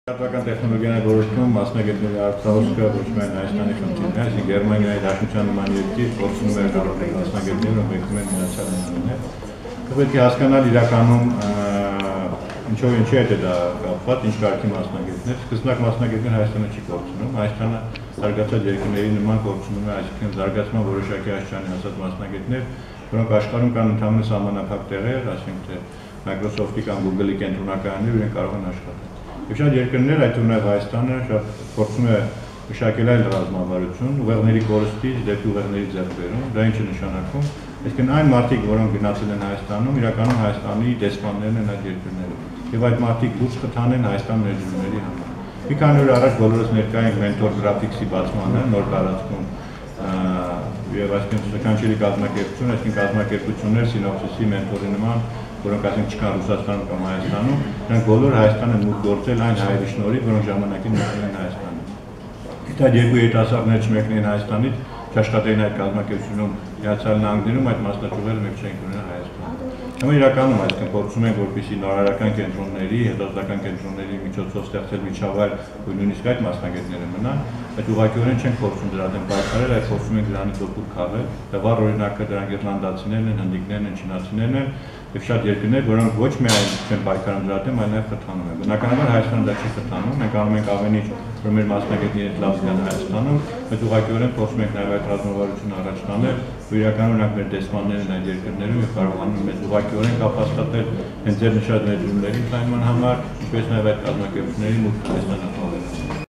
Կառավարական տեխնոլոգիաների ոլորտում մասնագետների արտահոսքը ոչ միայն Հայաստանի խնդիրն է, այսինքն Գերմանիայի Դաշնության նման երկիր փորձում է հնարավորել մասնագետները, ովքեր մեկնում են Միացյալ Նահանգներ։ Պետք է հասկանալ իրականում ինչի հետ է դա կապված, ինչ կարգի մասնագետներ։ Սկզբնակ մասնագետներ Հայաստանը չի կորցնում, Հայաստանը զարգացած երկրների նման կորցնում է, այսինքն զարգացման որոշակի աշխարհի հասած մասնագետներ, որոնք աշխարհում կան ընդհանուր սահմանափակ տեղեր, այսինքն Microsoft-ի կամ Google-ի կենտրոնակայաններ, իրենք կարող են աշխատել։ Եվ շատ երկրներ, այդ թվում նաև Հայաստանը, շատ փորձում է մշակել այլ ռազմավարություն, ուղեղների կորստից դեպի ուղեղների ձեռքբերում, դա ինչ է նշանակում։ Այսինքն այն մարդիկ, որոնք գնացել են Հայաստանում, իրականում Հայաստանի դեսպաններն են այդ երկրներում։ Եվ այդ մարդիկ դուրս կթանեն Հայաստան ներդրումների համար։ Մի քանի օր առաջ բոլորս ներկա ենք Mentor Graphics-ի բացմանը, նոր տարածքում եւ այսինքն սրանցելի կազմակերպություն, այսինքն կազմակերպություններ Synopsys-ի Mentor-ի նման, որոնք այսինքն չկան Ռուսաստանում կամ Հայաստանում, նրանք բոլոր Հայաստան են մուտք գործել այն հայերի շնորհիվ, որոնք ժամանակին մեկնել են Հայաստանում։ Եթե այդ երկու երիտասարդներ չմեկնեին Հայաստանից, չաշխատեին այդ կազմակերպությունում Միացյալ Նահանգներում, այդ մասնաճյուղերը մեկ չէին ունենա Հայաստանում։ Հիմա իրականում այսինքն փորձում ենք որպեսզի նորարարական կենտրոնների, հետազոտական կենտրոնների միջոցով ստեղծել միջավայր, որ նույնիսկ այդ մասնագետները մնան, այդ ուղղակիորեն չենք փորձում դրա դեմ պայքարել, այլ փորձում ենք դրանից օգուտ քաղել։ Լավառ օրինակը դրանք իռլանդացիներն են, հնդիկներն են, չինացիներն են, եւ շատ երկրներ, որոնք ոչ միայն չեն պայքարում դրա դեմ, այլ նաեւ խթանում են։ Բնականաբար Հայաստանը դա չի խթանում, մենք անում ենք ամեն ինչ, որ մեր մասնագետները լավ զգան Հայաստանում, բայց ուղղակիորեն փորձում ենք նաեւ այդ ռազմավարությունը առաջ տանել, որ իրականում նրանք մեր դեսպաններն են այդ երկրներում եւ կարողանում մեզ ուղղակիորեն կապ հաստատել հենց ձեր նշած ներդրումների ընդլայնման համար, ինչպես նաեւ այդ կազմակերպությունների մուտք Հայաստանից։